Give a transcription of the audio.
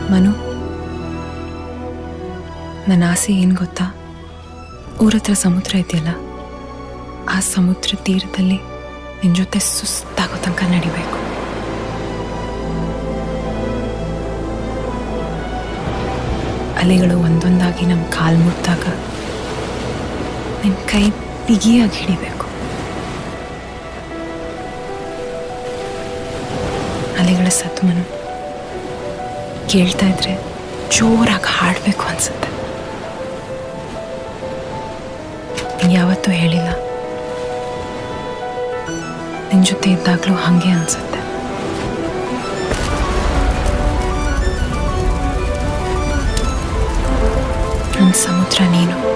ಮನು, ನನ್ನ ಆಸೆ ಏನು ಗೊತ್ತಾ? ಊರತ್ರ ಸಮುದ್ರ ಇದೆಯಲ್ಲ, ಆ ಸಮುದ್ರ ತೀರದಲ್ಲಿ ನಿನ್ನ ಜೊತೆ ಸುಸ್ತಾಗೋ ತನಕ ನಡಿಬೇಕು. ಅಲೆಗಳು ಒಂದೊಂದಾಗಿ ನಮ್ಮ ಕಾಲು ಮುಟ್ಟಾಗ ನಿನ್ನ ಕೈ ಬಿಗಿಯಾಗಿ ಹಿಡಿಬೇಕು. ಅಲೆಗಳ ಸದ್ದು ಮನು ಕೇಳ್ತಾ ಇದ್ರೆ ಜೋರಾಗಿ ಹಾಡಬೇಕು ಅನ್ಸುತ್ತೆ. ಯಾವತ್ತೂ ಹೇಳಿಲ್ಲ, ನಿನ್ನ ಜೊತೆ ಇದ್ದಾಗಲೂ ಹಾಗೆ ಅನ್ಸುತ್ತೆ. ನನ್ನ ಸಮುದ್ರ ನೀನು.